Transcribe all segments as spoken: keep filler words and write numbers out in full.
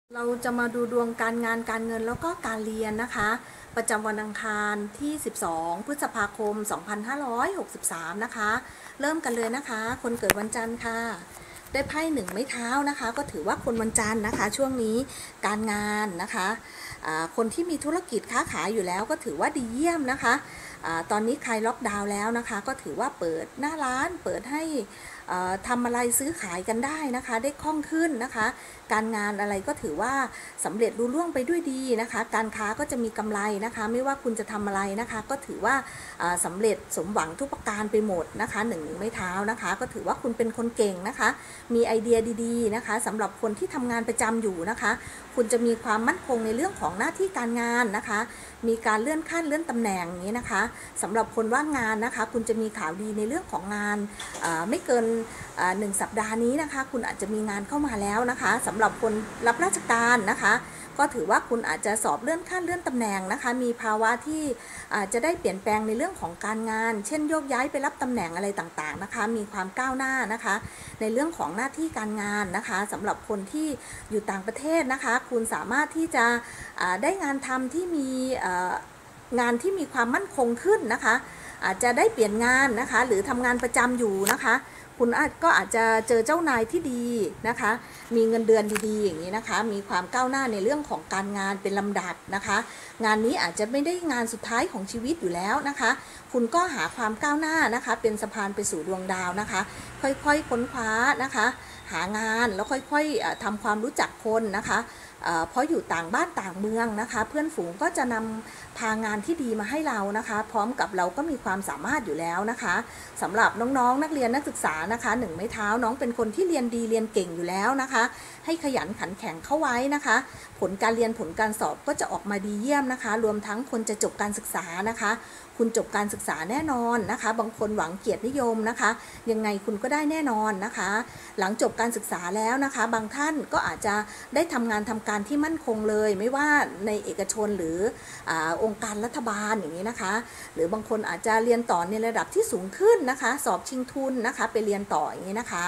เราจะมาดูดวงการงานการเงินแล้วก็การเรียนนะคะประจำวันอังคารที่สิบสองพฤษภาคมสองพันห้าร้อยหกสิบสามนะคะเริ่มกันเลยนะคะคนเกิดวันจันทร์ค่ะได้ไพ่หนึ่งไม้เท้านะคะก็ถือว่าคนวันจันทร์นะคะช่วงนี้การงานนะคะคนที่มีธุรกิจค้าขายอยู่แล้วก็ถือว่าดีเยี่ยมนะคะตอนนี้ใครล็อกดาวน์แล้วนะคะก็ถือว่าเปิดหน้าร้านเปิดให้ทำอะไรซื้อขายกันได้นะคะได้คล่องขึ้นนะคะการงานอะไรก็ถือว่าสำเร็จรุ่ล่วงไปด้วยดีนะคะการค้าก็จะมีกำไรนะคะไม่ว่าคุณจะทำอะไรนะคะก็ถือว่าสำเร็จสมหวังทุกประการไปหมดนะคะหนึ่งไม้เท้านะคะก็ถือว่าคุณเป็นคนเก่งนะคะมีไอเดียดีๆนะคะสำหรับคนที่ทำงานประจำอยู่นะคะคุณจะมีความมั่นคงในเรื่องของหน้าที่การงานนะคะมีการเลื่อนขั้นเลื่อนตำแหน่งนี้นะคะสำหรับคนว่างงานนะคะคุณจะมีข่าวดีในเรื่องของงานไม่เกินหนึ่งสัปดาห์นี้นะคะคุณอาจจะมีงานเข้ามาแล้วนะคะสำหรับคนรับราชการนะคะก็ถือว่าคุณอาจจะสอบเลื่อนขั้นเลื่อนตำแหน่งนะคะมีภาวะที่อาจจะได้เปลี่ยนแปลงในเรื่องของการงานเช่นโยกย้ายไปรับตำแหน่งอะไรต่างๆนะคะมีความก้าวหน้านะคะในเรื่องของหน้าที่การงานนะคะสำหรับคนที่อยู่ต่างประเทศนะคะคุณสามารถที่จะได้งานทำที่มีงานที่มีความมั่นคงขึ้นนะคะอาจจะได้เปลี่ยนงานนะคะหรือทำงานประจำอยู่นะคะคุณก็อาจจะเจอเจ้านายที่ดีนะคะมีเงินเดือนดีๆอย่างนี้นะคะมีความก้าวหน้าในเรื่องของการงานเป็นลำดับนะคะงานนี้อาจจะไม่ได้งานสุดท้ายของชีวิตอยู่แล้วนะคะคุณก็หาความก้าวหน้านะคะเป็นสะพานไปสู่ดวงดาวนะคะค่อยๆค้นคว้านะคะหางานแล้วค่อยๆทำความรู้จักคนนะคะเพราะอยู่ต่างบ้านต่างเมืองนะคะเพื่อนฝูงก็จะนำพางานที่ดีมาให้เรานะคะพร้อมกับเราก็มีความสามารถอยู่แล้วนะคะสำหรับน้องๆนักเรียนนักศึกษานะคะหนึ่งไม้เท้าน้องเป็นคนที่เรียนดีเรียนเก่งอยู่แล้วนะคะให้ขยันขันแข็งเข้าไว้นะคะผลการเรียนผลการสอบก็จะออกมาดีเยี่ยมนะคะรวมทั้งคนจะจบการศึกษานะคะคุณจบการศึกษาแน่นอนนะคะบางคนหวังเกียรตินิยมนะคะยังไงคุณก็ได้แน่นอนนะคะหลังจบการศึกษาแล้วนะคะบางท่านก็อาจจะได้ทำงานทำการที่มั่นคงเลยไม่ว่าในเอกชนหรืออองค์การรัฐบาลอย่างนี้นะคะหรือบางคนอาจจะเรียนต่อในระดับที่สูงขึ้นนะคะสอบชิงทุนนะคะไปเรียนต่ออย่างนี้นะคะ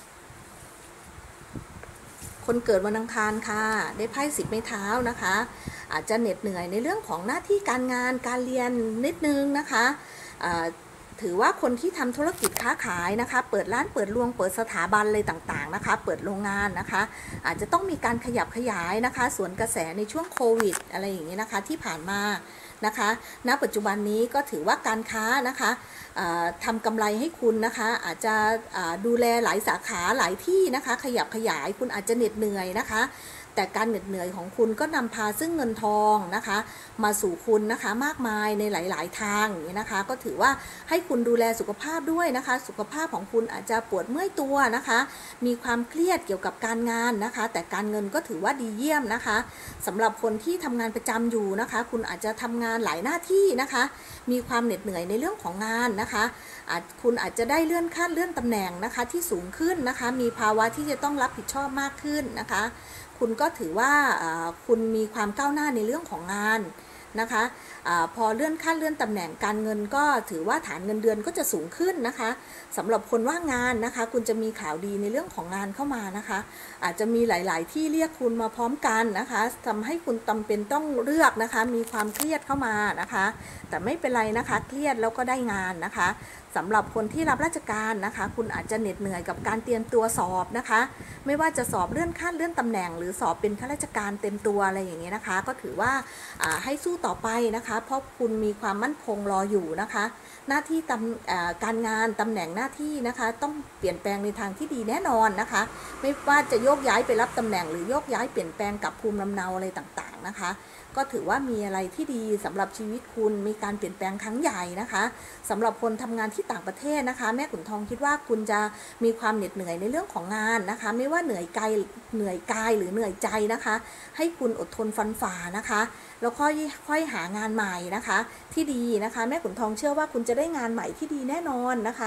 คนเกิดวันอังคารค่ะได้ไพ่สิบไม้เท้านะคะอาจจะเหน็ดเหนื่อยในเรื่องของหน้าที่การงานการเรียนนิดนึงนะคะถือว่าคนที่ทำธุรกิจค้าขายนะคะเปิดร้านเปิดรวงเปิดสถาบันอะไรต่างๆนะคะเปิดโรงงานนะคะอาจจะต้องมีการขยับขยายนะคะสวนกระแสในช่วงโควิดอะไรอย่างนี้นะคะที่ผ่านมานะคะณปัจจุบันนี้ก็ถือว่าการค้านะคะทำกำไรให้คุณนะคะอาจจะดูแลหลายสาขาหลายที่นะคะขยับขยายคุณอาจจะเหน็ดเหนื่อยนะคะแต่การเหน็ดเหนื่อยของคุณก็นำพาซึ่งเงินทองนะคะมาสู่คุณนะคะมากมายในหลายๆทางอย่างนี้นะคะก็ถือว่าให้คุณดูแลสุขภาพด้วยนะคะสุขภาพของคุณอาจจะปวดเมื่อยตัวนะคะมีความเครียดเกี่ยวกับการงานนะคะแต่การเงินก็ถือว่าดีเยี่ยมนะคะสำหรับคนที่ทำงานประจำอยู่นะคะคุณอาจจะทำงานหลายหน้าที่นะคะมีความเหน็ดเหนื่อยในเรื่องของงานนะคะอาจคุณอาจจะได้เลื่อนขั้นเลื่อนตำแหน่งนะคะที่สูงขึ้นนะคะมีภาวะที่จะต้องรับผิดชอบมากขึ้นนะคะคุณก็ถือว่าคุณมีความก้าวหน้าในเรื่องของงานนะคะอะพอเลื่อนขั้นเลื่อนตำแหน่งการเงินก็ถือว่าฐานเงินเดือนก็จะสูงขึ้นนะคะสำหรับคนว่างงานนะคะคุณจะมีข่าวดีในเรื่องของงานเข้ามานะคะอาจจะมีหลายๆที่เรียกคุณมาพร้อมกันนะคะทำให้คุณจำเป็นต้องเลือกนะคะมีความเครียดเข้ามานะคะแต่ไม่เป็นไรนะคะเครียดแล้วก็ได้งานนะคะสำหรับคนที่รับราชการนะคะคุณอาจจะเหน็ดเหนื่อยกับการเตรียมตัวสอบนะคะไม่ว่าจะสอบเลื่อนขั้นเลื่อนตำแหน่งหรือสอบเป็นข้าราชการเต็มตัวอะไรอย่างเงี้ยนะคะก็ถือว่าให้สู้ต่อไปนะคะเพราะคุณมีความมั่นคงรออยู่นะคะหน้าที่การงานตำแหน่งหน้าที่นะคะต้องเปลี่ยนแปลงในทางที่ดีแน่นอนนะคะไม่ว่าจะโยกย้ายไปรับตำแหน่งหรือโยกย้ายเปลี่ยนแปลงกับภูมิลำเนาอะไรต่างๆนะคะก็ถือว่ามีอะไรที่ดีสำหรับชีวิตคุณมีการเปลี่ยนแปลงครั้งใหญ่นะคะสำหรับคนทำงานที่ต่างประเทศนะคะแม่ขุนทองคิดว่าคุณจะมีความเหน็ดเหนื่อยในเรื่องของงานนะคะไม่ว่าเหนื่อยกายเหนื่อยกายหรือเหนื่อยใจนะคะให้คุณอดทนฟันฝ่านะคะแล้วค่อยค่อยหางานใหม่นะคะที่ดีนะคะแม่ขุนทองเชื่อว่าคุณจะได้งานใหม่ที่ดีแน่นอนนะคะ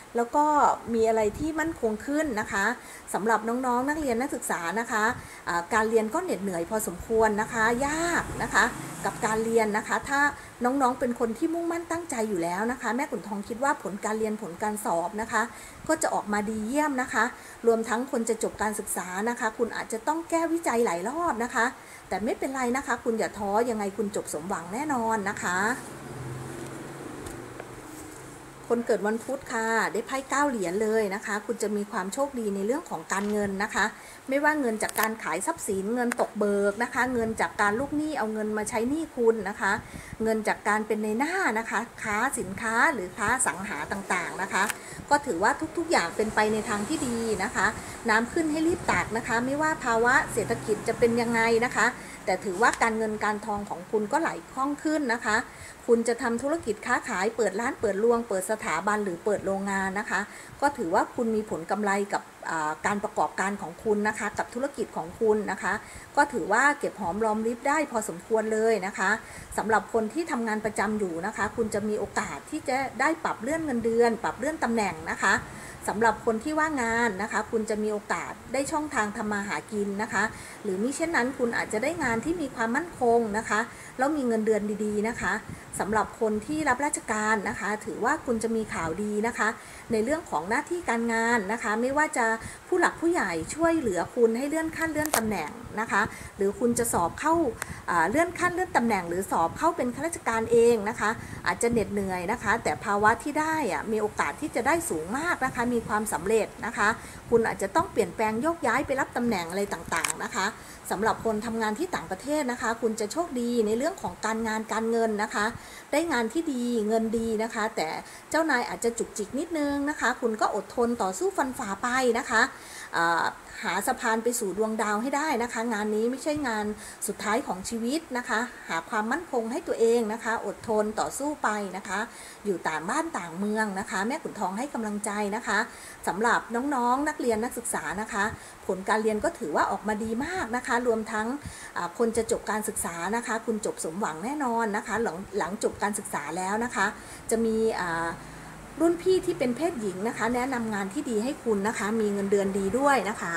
แล้วก็มีอะไรที่มั่นคงขึ้นนะคะสำหรับน้องๆนักเรียนนักศึกษานะคะะการเรียนก็เหน็ดเหนื่อยพอสมควรนะคะยากนะคะกับการเรียนนะคะถ้าน้องๆเป็นคนที่มุ่งมั่นตั้งใจอยู่แล้วนะคะแม่ขุนทองคิดว่าผลการเรียนผลการสอบนะคะก็จะออกมาดีเยี่ยมนะคะรวมทั้งคนจะจบการศึกษานะคะคุณอาจจะต้องแก้วิจัยหลายรอบนะคะแต่ไม่เป็นไรนะคะคุณอย่าท้อยังไงคุณจบสมหวังแน่นอนนะคะคนเกิดวันพุธค่ะได้ไพ่เก้าเหรียญเลยนะคะคุณจะมีความโชคดีในเรื่องของการเงินนะคะไม่ว่าเงินจากการขายทรัพย์สินเงินตกเบิกนะคะเงินจากการลูกหนี้เอาเงินมาใช้หนี้คุณนะคะเงินจากการเป็นในหน้านะคะค้าสินค้าหรือค้าสังหาต่างๆนะคะก็ถือว่าทุกๆอย่างเป็นไปในทางที่ดีนะคะน้ำขึ้นให้รีบตักนะคะไม่ว่าภาวะเศรษฐกิจจะเป็นยังไงนะคะแต่ถือว่าการเงินการทองของคุณก็ไหลคล่องขึ้นนะคะคุณจะทำธุรกิจค้าขายเปิดร้านเปิดรวงเปิดสถาบันหรือเปิดโรงงานนะคะก็ถือว่าคุณมีผลกำไรกับการประกอบการของคุณนะคะกับธุรกิจของคุณนะคะก็ถือว่าเก็บหอมรอมริบได้พอสมควรเลยนะคะสำหรับคนที่ทำงานประจำอยู่นะคะคุณจะมีโอกาสที่จะได้ปรับเลื่อนเงินเดือนปรับเลื่อนตำแหน่งนะคะสำหรับคนที่ว่างงานนะคะคุณจะมีโอกาสได้ช่องทางทำมาหากินนะคะหรือมิเช่นนั้นคุณอาจจะได้งานที่มีความมั่นคงนะคะแล้วมีเงินเดือนดีๆนะคะสำหรับคนที่รับราชการนะคะถือว่าคุณจะมีข่าวดีนะคะในเรื่องของหน้าที่การงานนะคะไม่ว่าจะผู้หลักผู้ใหญ่ช่วยเหลือคุณให้เลื่อนขั้นเลื่อนตำแหน่งนะคะหรือคุณจะสอบเข้าเลื่อนขั้นเลื่อนตำแหน่งหรือสอบเข้าเป็นข้าราชการเองนะคะอาจจะเหน็ดเหนื่อยนะคะแต่ภาวะที่ได้อะมีโอกาสที่จะได้สูงมากนะคะมีความสำเร็จนะคะคุณอาจจะต้องเปลี่ยนแปลงโยกย้ายไปรับตำแหน่งอะไรต่างๆนะคะสำหรับคนทำงานที่ต่างประเทศนะคะคุณจะโชคดีในเรื่องของการงานการเงินนะคะได้งานที่ดีเงินดีนะคะแต่เจ้านายอาจจะจุกจิกนิดนึงนะคะคุณก็อดทนต่อสู้ฟันฝ่าไปนะคะหาสะพานไปสู่ดวงดาวให้ได้นะคะงานนี้ไม่ใช่งานสุดท้ายของชีวิตนะคะหาความมั่นคงให้ตัวเองนะคะอดทนต่อสู้ไปนะคะอยู่ต่างบ้านต่างเมืองนะคะแม่ขุนทองให้กำลังใจนะคะสำหรับน้องๆนักเรียนนักศึกษานะคะผลการเรียนก็ถือว่าออกมาดีมากนะคะรวมทั้งคนจะจบการศึกษานะคะคุณจบสมหวังแน่นอนนะคะหลังหลังจบการศึกษาแล้วนะคะจะมีรุ่นพี่ที่เป็นเพศหญิงนะคะแนะนำงานที่ดีให้คุณนะคะมีเงินเดือนดีด้วยนะคะ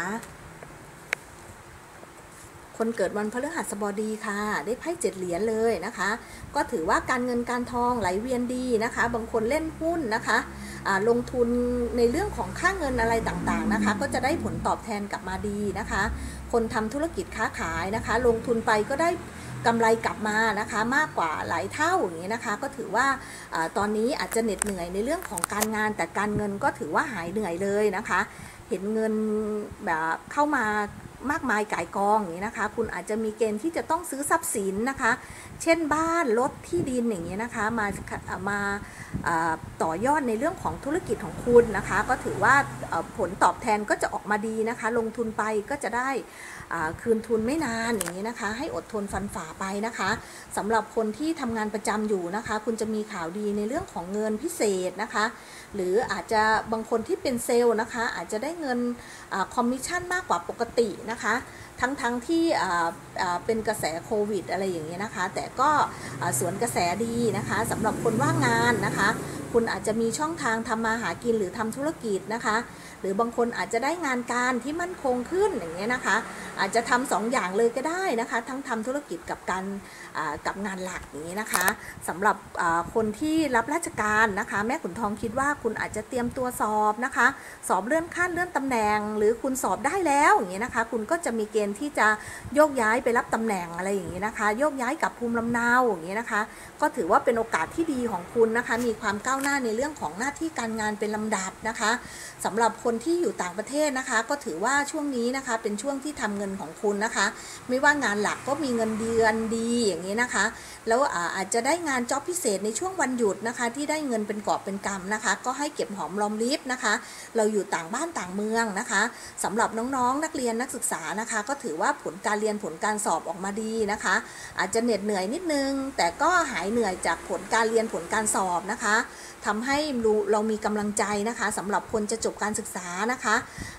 คนเกิดวันพฤหัสบดีค่ะได้ไพ่เจ็ดเหรียญเลยนะคะก็ถือว่าการเงินการทองไหลเวียนดีนะคะบางคนเล่นหุ้นนะคะลงทุนในเรื่องของค่าเงินอะไรต่างๆนะคะก็จะได้ผลตอบแทนกลับมาดีนะคะคนทำธุรกิจค้าขายนะคะลงทุนไปก็ได้กำไรกลับมานะคะมากกว่าหลายเท่าอย่างนี้นะคะก็ถือว่าตอนนี้อาจจะเหน็ดเหนื่อยในเรื่องของการงานแต่การเงินก็ถือว่าหายเหนื่อยเลยนะคะเห็นเงินแบบเข้ามามากมายก่ายกองอย่างนี้นะคะคุณอาจจะมีเกณฑ์ที่จะต้องซื้อทรัพย์สินนะคะเช่นบ้านรถที่ดินอย่างนี้นะคะมามาต่อยอดในเรื่องของธุรกิจของคุณนะคะก็ถือว่าผลตอบแทนก็จะออกมาดีนะคะลงทุนไปก็จะได้คืนทุนไม่นานอย่างนี้นะคะให้อดทนฟันฝ่าไปนะคะสำหรับคนที่ทำงานประจำอยู่นะคะคุณจะมีข่าวดีในเรื่องของเงินพิเศษนะคะหรืออาจจะบางคนที่เป็นเซลล์นะคะอาจจะได้เงินคอมมิชชั่นมากกว่าปกตินะคะทั้งๆ ท, ที่เป็นกระแสโควิดอะไรอย่างเงี้ยนะคะแต่ก็สวนกระแสดีนะคะสำหรับคนว่างงานนะคะคุณอาจจะมีช่องทางทำมาหากินหรือทำธุรกิจนะคะหรือบางคนอาจจะได้งานการที่มั่นคงขึ้นอย่างเงี้ยนะคะอาจจะทำสองอย่างเลยก็ได้นะคะทั้งทำธุรกิจกับการกับงานหลักอย่างนี้นะคะสำหรับคนที่รับราชการนะคะแม่ขุนทองคิดว่าคุณอาจจะเตรียมตัวสอบนะคะสอบเลื่อนขั้นเลื่อนตำแหน่งหรือคุณสอบได้แล้วอย่างนี้นะคะคุณก็จะมีเกณฑ์ที่จะโยกย้ายไปรับตำแหน่งอะไรอย่างนี้นะคะโยกย้ายกับภูมิลำเนาอย่างนี้นะคะก็ถือว่าเป็นโอกาสที่ดีของคุณนะคะมีความก้าวหน้าในเรื่องของหน้าที่การงานเป็นลำดับนะคะสำหรับคนที่อยู่ต่างประเทศนะคะก็ถือว่าช่วงนี้นะคะเป็นช่วงที่ทำเงินของคุณนะคะไม่ว่างานหลักก็มีเงินเดือนดีอย่างนี้นะคะแล้วอาจจะได้งานจ็อบพิเศษในช่วงวันหยุดนะคะที่ได้เงินเป็นกอบเป็นกำนะคะก็ให้เก็บหอมรอมริบนะคะเราอยู่ต่างบ้านต่างเมืองนะคะสำหรับน้องๆนักเรียนนักศึกษานะคะก็ถือว่าผลการเรียนผลการสอบออกมาดีนะคะอาจจะเหน็ดเหนื่อยนิดนึงแต่ก็หายเหนื่อยจากผลการเรียนผลการสอบนะคะทำให้เรามีกำลังใจนะคะสำหรับคนจะจบการศึกษานะคะ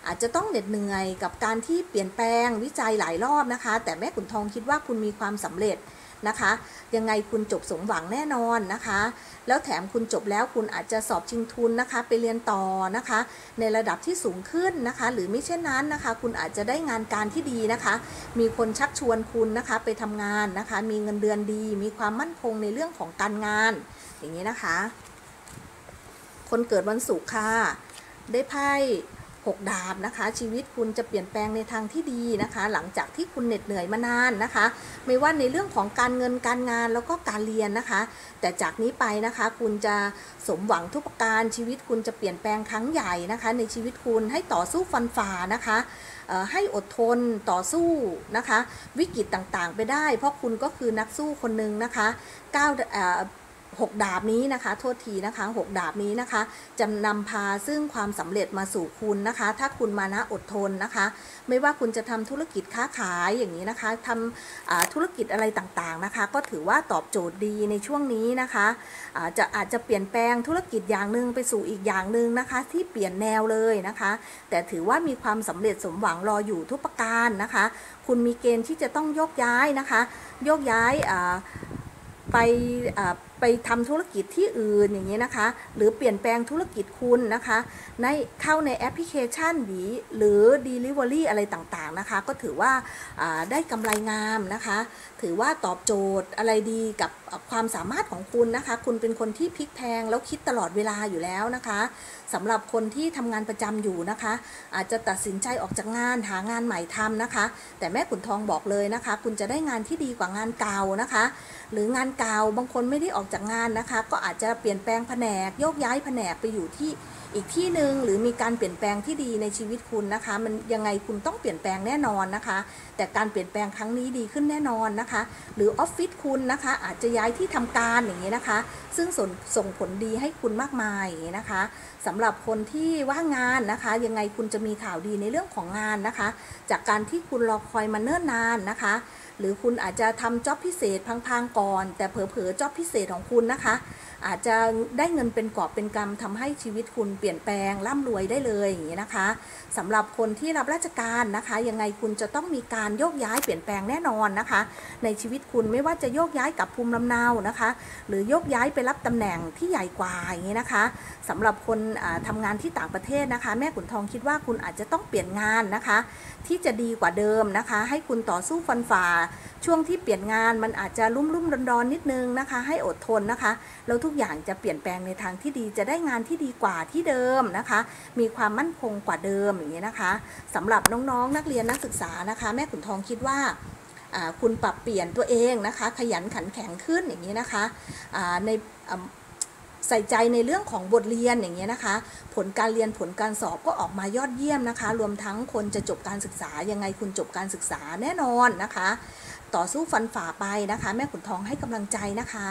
อาจจะต้องเหน็ดเหนื่อยกับการที่เปลี่ยนแปลงวิจัยหลายรอบนะคะแต่แม่ขุนทองคิดว่าคุณมีความสำเร็จนะคะยังไงคุณจบสมหวังแน่นอนนะคะแล้วแถมคุณจบแล้วคุณอาจจะสอบชิงทุนนะคะไปเรียนต่อนะคะในระดับที่สูงขึ้นนะคะหรือไม่เช่นนั้นนะคะคุณอาจจะได้งานการที่ดีนะคะมีคนชักชวนคุณนะคะไปทำงานนะคะมีเงินเดือนดีมีความมั่นคงในเรื่องของการงานอย่างนี้นะคะคนเกิดวันศุกร์ค่ะได้ไพ่หกดาบนะคะชีวิตคุณจะเปลี่ยนแปลงในทางที่ดีนะคะหลังจากที่คุณเหน็ดเหนื่อยมานานนะคะไม่ว่าในเรื่องของการเงินการงานแล้วก็การเรียนนะคะแต่จากนี้ไปนะคะคุณจะสมหวังทุกประการชีวิตคุณจะเปลี่ยนแปลงครั้งใหญ่นะคะในชีวิตคุณให้ต่อสู้ฟันฝ่านะคะให้อดทนต่อสู้นะคะวิกฤตต่างๆไปได้เพราะคุณก็คือนักสู้คนหนึ่งนะคะก้าวหกดาบนี้นะคะโทษทีนะคะหกดาบนี้นะคะจะนำพาซึ่งความสำเร็จมาสู่คุณนะคะถ้าคุณมานะอดทนนะคะไม่ว่าคุณจะทำธุรกิจค้าขายอย่างนี้นะคะทำธุรกิจอะไรต่างๆนะคะก็ถือว่าตอบโจทย์ดีในช่วงนี้นะคะอาจจะอาจจะเปลี่ยนแปลงธุรกิจอย่างหนึ่งไปสู่อีกอย่างหนึ่งนะคะที่เปลี่ยนแนวเลยนะคะแต่ถือว่ามีความสำเร็จสมหวังรออยู่ทุกประการนะคะคุณมีเกณฑ์ที่จะต้องโยกย้ายนะคะโยกย้ายไปไปทำธุรกิจที่อื่นอย่างนี้นะคะหรือเปลี่ยนแปลงธุรกิจคุณนะคะในเข้าในแอปพลิเคชันหรือ Delivery อะไรต่างๆนะคะก็ถือว่าได้กำไรงามนะคะถือว่าตอบโจทย์อะไรดีกับความสามารถของคุณนะคะคุณเป็นคนที่พลิกแพลงแล้วคิดตลอดเวลาอยู่แล้วนะคะสำหรับคนที่ทำงานประจำอยู่นะคะอาจจะตัดสินใจออกจากงานหางานใหม่ทำนะคะแต่แม่ขุนทองบอกเลยนะคะคุณจะได้งานที่ดีกว่างานเก่านะคะหรืองานเก่าบางคนไม่ได้ออกจากงานนะคะก็อาจจะเปลี่ยนแปลงแผนกโยกย้ายแผนกไปอยู่ที่อีกที่หนึ่งหรือมีการเปลี่ยนแปลงที่ดีในชีวิตคุณนะคะมันยังไงคุณต้องเปลี่ยนแปลงแน่นอนนะคะแต่การเปลี่ยนแปลงครั้งนี้ดีขึ้นแน่นอนนะคะหรือออฟฟิศคุณนะคะอาจจะย้ายที่ทำการอย่างนี้นะคะซึ่งส่งส่งผลดีให้คุณมากมายอย่างนี้นะคะสำหรับคนที่ว่างงานนะคะยังไงคุณจะมีข่าวดีในเรื่องของงานนะคะจากการที่คุณรอคอยมาเนิ่นนานนะคะหรือคุณอาจจะทำจ็อบพิเศษพังๆก่อนแต่เผลอๆจ็อบพิเศษของคุณนะคะอาจจะได้เงินเป็นกอบเป็นกำทำให้ชีวิตคุณเปลี่ยนแปลงร่ำรวยได้เลยอย่างนี้นะคะสำหรับคนที่รับราชการนะคะยังไงคุณจะต้องมีการโยกย้ายเปลี่ยนแปลงแน่นอนนะคะในชีวิตคุณไม่ว่าจะโยกย้ายกับภูมิลำเนานะคะหรือโยกย้ายไปรับตำแหน่งที่ใหญ่กว่าอย่างนี้นะคะสำหรับคนทำงานที่ต่างประเทศนะคะแม่ขุนทองคิดว่าคุณอาจจะต้องเปลี่ยนงานนะคะที่จะดีกว่าเดิมนะคะให้คุณต่อสู้ฟันฝ่าช่วงที่เปลี่ยนงานมันอาจจะรุ่มรุ่มร้อนร้อนนิดนึงนะคะให้อดทนนะคะแล้วทุกอย่างจะเปลี่ยนแปลงในทางที่ดีจะได้งานที่ดีกว่าที่เดิมนะคะมีความมั่นคงกว่าเดิมอย่างนี้นะคะสำหรับน้องๆนักเรียนนักศึกษานะคะแม่ขุนทองคิดว่าคุณปรับเปลี่ยนตัวเองนะคะขยันขันแข็งขึ้นอย่างนี้นะคะในใส่ใจในเรื่องของบทเรียนอย่างเงี้ยนะคะผลการเรียนผลการสอบก็ออกมายอดเยี่ยมนะคะรวมทั้งคนจะจบการศึกษายังไงคุณจบการศึกษาแน่นอนนะคะต่อสู้ฟันฝ่าไปนะคะแม่ขุนทองให้กำลังใจนะคะ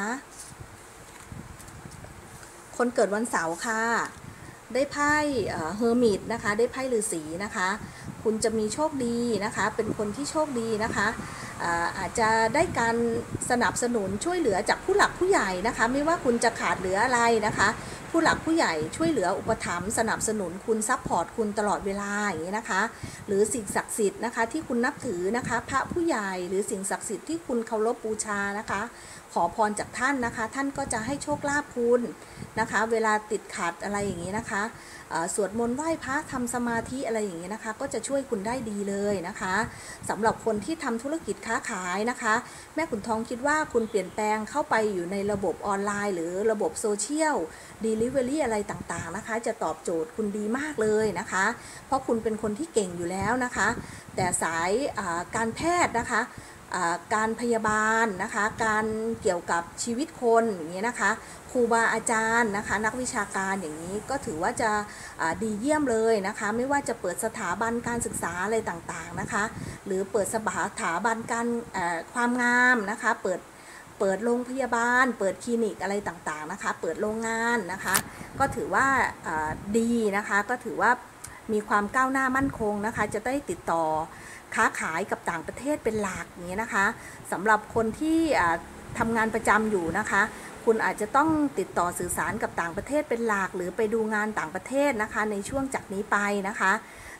คนเกิดวันเสาร์ค่ะได้ไพ่เฮอร์มิตนะคะได้ไพ่ฤาษีนะคะคุณจะมีโชคดีนะคะเป็นคนที่โชคดีนะคะอาจจะได้การสนับสนุนช่วยเหลือจากผู้หลักผู้ใหญ่นะคะไม่ว่าคุณจะขาดเหลืออะไรนะคะผู้หลักผู้ใหญ่ช่วยเหลืออุปถัมภ์สนับสนุนคุณซัพพอร์ตคุณตลอดเวลาอย่างนี้นะคะหรือสิ่งศักดิ์สิทธิ์นะคะที่คุณนับถือนะคะพระผู้ใหญ่หรือสิ่งศักดิ์สิทธิ์ที่คุณเคารพบูชานะคะขอพรจากท่านนะคะท่านก็จะให้โชคลาภคุณนะคะเวลาติดขัดอะไรอย่างนี้นะคะสวดมนต์ไหว้พระทำสมาธิอะไรอย่างนี้นะคะก็จะช่วยคุณได้ดีเลยนะคะสำหรับคนที่ทำธุรกิจค้าขายนะคะแม่ขุนทองคิดว่าคุณเปลี่ยนแปลงเข้าไปอยู่ในระบบออนไลน์หรือระบบโซเชียล Delivery อะไรต่างๆนะคะจะตอบโจทย์คุณดีมากเลยนะคะเพราะคุณเป็นคนที่เก่งอยู่แล้วนะคะแต่สายการแพทย์นะคะการพยาบาลนะคะการเกี่ยวกับชีวิตคนอย่างนี้นะคะครูบาอาจารย์นะคะนักวิชาการอย่างนี้ก็ถือว่าจะดีเยี่ยมเลยนะคะไม่ว่าจะเปิดสถาบันการศึกษาอะไรต่างๆนะคะหรือเปิดสถาบันการความงามนะคะเปิดเปิดโรงพยาบาลเปิดคลินิกอะไรต่างๆนะคะเปิดโรงงานนะคะก็ถือว่าดีนะคะก็ถือว่ามีความก้าวหน้ามั่นคงนะคะจะได้ติดต่อค้าขายกับต่างประเทศเป็นหลักอย่างนี้นะคะสำหรับคนที่ทำงานประจำอยู่นะคะคุณอาจจะต้องติดต่อสื่อสารกับต่างประเทศเป็นหลักหรือไปดูงานต่างประเทศนะคะในช่วงจากนี้ไปนะคะ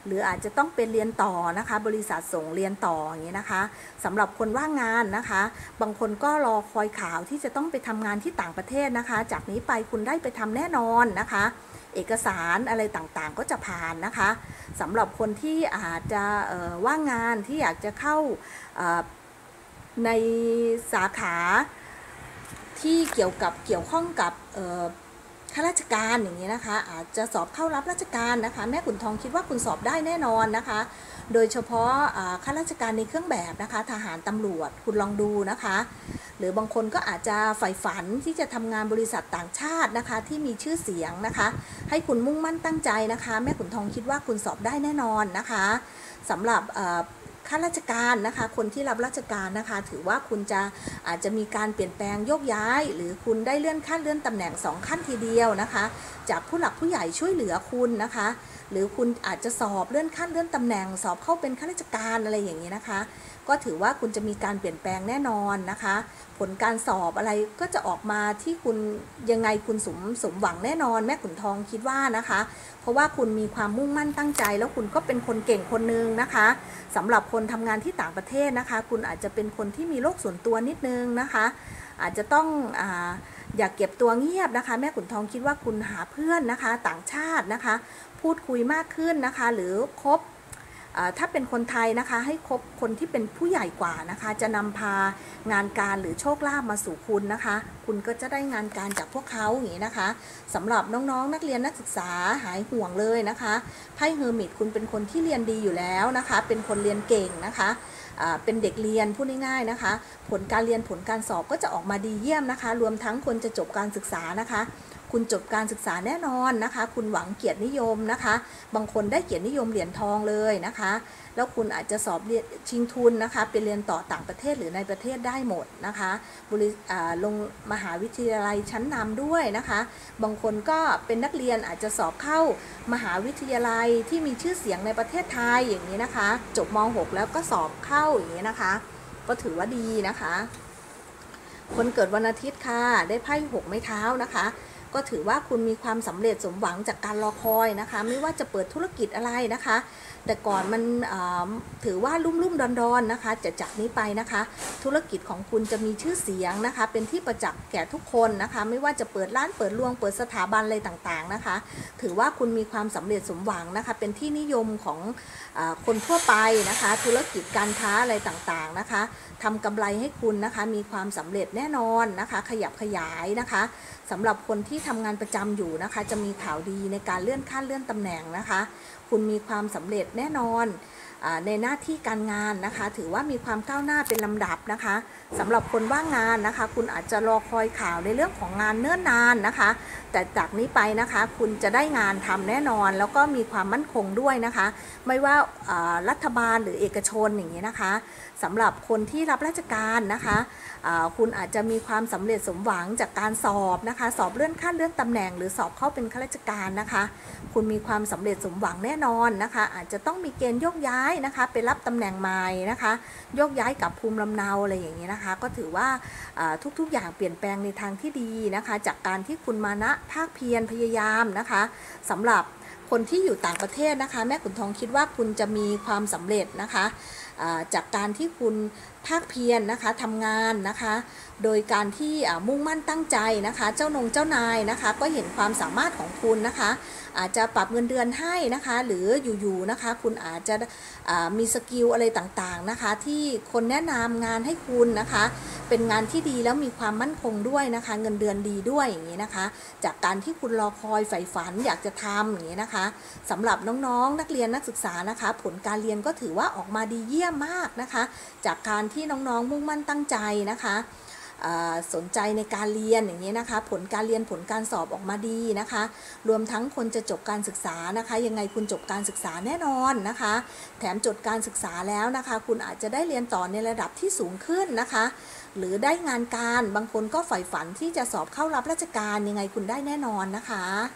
หรืออาจจะต้องเป็นเรียนต่อนะคะบริษัทส่งเรียนต่ออย่างนี้นะคะสำหรับคนว่างงานนะคะบางคนก็รอคอยข่าวที่จะต้องไปทำงานที่ต่างประเทศนะคะจากนี้ไปคุณได้ไปทำแน่นอนนะคะเอกสารอะไรต่างๆก็จะผ่านนะคะสำหรับคนที่อาจจะว่างงานที่อยากจะเข้าในสาขาที่เกี่ยวกับเกี่ยวข้องกับข้าราชการอย่างนี้นะคะอาจจะสอบเข้ารับราชการนะคะแม่ขุนทองคิดว่าคุณสอบได้แน่นอนนะคะโดยเฉพาะข้าราชการในเครื่องแบบนะคะทหารตำรวจคุณลองดูนะคะหรือบางคนก็อาจจะใฝ่ฝันที่จะทำงานบริษัทต่างชาตินะคะที่มีชื่อเสียงนะคะให้คุณมุ่งมั่นตั้งใจนะคะแม่ขุนทองคิดว่าคุณสอบได้แน่นอนนะคะสำหรับข้าราชการนะคะคนที่รับราชการนะคะถือว่าคุณจะอาจจะมีการเปลี่ยนแปลงโยกย้ายหรือคุณได้เลื่อนขั้นเลื่อนตำแหน่งสองขั้นทีเดียวนะคะจากผู้หลักผู้ใหญ่ช่วยเหลือคุณนะคะหรือคุณอาจจะสอบเลื่อนขั้นเลื่อนตำแหน่งสอบเข้าเป็นข้าราชการอะไรอย่างนี้นะคะก็ถือว่าคุณจะมีการเปลี่ยนแปลงแน่นอนนะคะผลการสอบอะไรก็จะออกมาที่คุณยังไงคุณสมสมหวังแน่นอนแม่ขุนทองคิดว่านะคะเพราะว่าคุณมีความมุ่งมั่นตั้งใจแล้วคุณก็เป็นคนเก่งคนนึงนะคะสำหรับคนทำงานที่ต่างประเทศนะคะคุณอาจจะเป็นคนที่มีโลกส่วนตัวนิดนึงนะคะอาจจะต้องอ่าอยากเก็บตัวเงียบนะคะแม่ขุนทองคิดว่าคุณหาเพื่อนนะคะต่างชาตินะคะพูดคุยมากขึ้นนะคะหรือคบถ้าเป็นคนไทยนะคะให้คบคนที่เป็นผู้ใหญ่กว่านะคะจะนำพางานการหรือโชคลาภมาสู่คุณนะคะคุณก็จะได้งานการจากพวกเขาอย่างนี้นะคะสำหรับน้องๆนักเรียนนักศึกษาหายห่วงเลยนะคะไพ่เฮอร์มิตคุณเป็นคนที่เรียนดีอยู่แล้วนะคะเป็นคนเรียนเก่งนะคะเป็นเด็กเรียนพูดง่ายๆนะคะผลการเรียนผลการสอบก็จะออกมาดีเยี่ยมนะคะรวมทั้งคนจะจบการศึกษานะคะคุณจบการศึกษาแน่นอนนะคะคุณหวังเกียรตินิยมนะคะบางคนได้เกียรตินิยมเหรียญทองเลยนะคะแล้วคุณอาจจะสอบเรียนชิงทุนนะคะไปเรียนต่อต่างประเทศหรือในประเทศได้หมดนะคะบริลงมหาวิทยาลัยชั้นนำด้วยนะคะบางคนก็เป็นนักเรียนอาจจะสอบเข้ามหาวิทยาลัยที่มีชื่อเสียงในประเทศไทยอย่างนี้นะคะจบม หก แล้วก็สอบเข้าอย่างนี้นะคะก็ถือว่าดีนะคะคนเกิดวันอาทิตย์ค่ะได้ไพ่หกไม้เท้านะคะก็ถือว่าคุณมีความสำเร็จสมหวังจากการรอคอยนะคะไม่ว่าจะเปิดธุรกิจอะไรนะคะแต่ก่อนมันถือว่าลุ่มลุ่มดอนดอนนะคะจะจากนี้ไปนะคะธุรกิจของคุณจะมีชื่อเสียงนะคะเป็นที่ประจักษ์แก่ทุกคนนะคะไม่ว่าจะเปิดร้านเปิดรวงเปิดสถาบันอะไรต่างๆนะคะถือว่าคุณมีความสำเร็จสมหวังนะคะเป็นที่นิยมของคนทั่วไปนะคะธุรกิจการค้าอะไรต่างๆนะคะทำกำไรให้คุณนะคะมีความสำเร็จแน่นอนนะคะขยับขยายนะคะสำหรับคนที่ทำงานประจำอยู่นะคะจะมีข่าวดีในการเลื่อนขั้นเลื่อนตำแหน่งนะคะคุณมีความสำเร็จแน่นอนในหน้าที่การงานนะคะถือว่ามีความก้าวหน้าเป็นลำดับนะคะสำหรับคนว่างงานนะคะคุณอาจจะรอคอยข่าวในเรื่องของงานเนิ่นนานนะคะแต่จากนี้ไปนะคะคุณจะได้งานทำแน่นอนแล้วก็มีความมั่นคงด้วยนะคะไม่ว่ารัฐบาลหรือเอกชนอย่างนี้นะคะสำหรับคนที่รับราชการนะคะคุณอาจจะมีความสำเร็จสมหวังจากการสอบนะคะสอบเลื่อนขั้นเลื่อนตำแหน่งหรือสอบเข้าเป็นข้าราชการนะคะคุณมีความสำเร็จสมหวังแน่นอนนะคะอาจจะต้องมีเกณฑ์โยกย้ายนะคะไปรับตำแหน่งใหม่นะคะโยกย้ายกับภูมิลำเนาอะไรอย่างนี้นะคะก็ถือว่าทุกๆอย่างเปลี่ยนแปลงในทางที่ดีนะคะจากการที่คุณมานะภาคเพียรพยายามนะคะสำหรับคนที่อยู่ต่างประเทศนะคะแม่ขุนทองคิดว่าคุณจะมีความสำเร็จนะคะจากการที่คุณภาคเพียรนะคะทำงานนะคะโดยการที่มุ่งมั่นตั้งใจนะคะเจ้านงเจ้านายนะคะก็เห็นความสามารถของคุณนะคะอาจจะปรับเงินเดือนให้นะคะหรืออยู่ๆนะคะคุณอาจจะมีสกิลอะไรต่างๆนะคะที่คนแนะนำงานให้คุณนะคะเป็นงานที่ดีแล้วมีความมั่นคงด้วยนะคะเงินเดือนดีด้วยอย่างนี้นะคะจากการที่คุณรอคอยใฝ่ฝันอยากจะทำอย่างนี้นะคะสำหรับน้องๆนักเรียนนักศึกษานะคะผลการเรียนก็ถือว่าออกมาดีเยี่ยมมากนะคะจากการที่น้องๆมุ่งมั่นตั้งใจนะคะสนใจในการเรียนอย่างนี้นะคะผลการเรียนผลการสอบออกมาดีนะคะรวมทั้งคนจะจบการศึกษานะคะยังไงคุณจบการศึกษาแน่นอนนะคะแถมจบการศึกษาแล้วนะคะคุณอาจจะได้เรียนต่อในระดับที่สูงขึ้นนะคะหรือได้งานการบางคนก็ใฝ่ฝันที่จะสอบเข้ารับราชการยังไงคุณได้แน่นอนนะคะ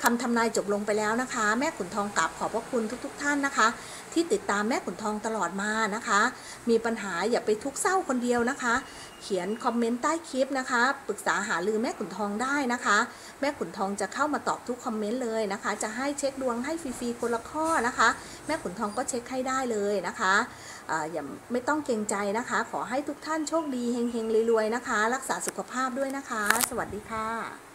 คำทำนายจบลงไปแล้วนะคะ แม่ขุนทองกราบขอบพระคุณทุกๆ ท่านนะคะ ที่ติดตามแม่ขุนทองตลอดมานะคะ มีปัญหาอย่าไปทุกข์เศร้าคนเดียวนะคะ เขียนคอมเมนต์ใต้คลิปนะคะปรึกษาหารือแม่ขุนทองได้นะคะ แม่ขุนทองจะเข้ามาตอบทุกคอมเมนต์เลยนะคะ จะให้เช็คดวงให้ฟรีๆคนละข้อนะคะ แม่ขุนทองก็เช็คให้ได้เลยนะคะอ่าอย่าไม่ต้องเกรงใจนะคะ ขอให้ทุกท่านโชคดีเฮงๆรวยๆนะคะ รักษาสุขภาพด้วยนะคะ สวัสดีค่ะ